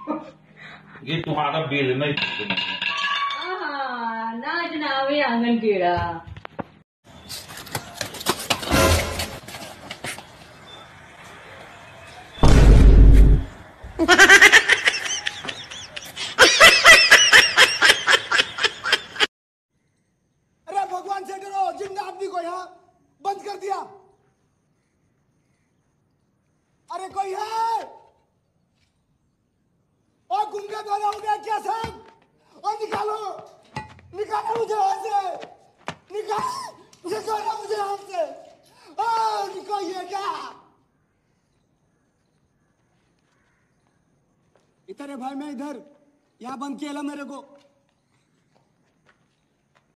ये तुम्हारा बिल नहीं। नाच नावे आंगन टेढ़ा। अरे भगवान से डरो, जिंदा आदमी को यहाँ बंद कर दिया। अरे कोई है? और गुंगा द्वारा हो गया क्या साहब? और निकालो, निकालो मुझे यहाँ से, निकालो मुझे यहाँ से। निकालिए क्या? इधर है भाई, मैं इधर, यहाँ बंद किया मेरे को।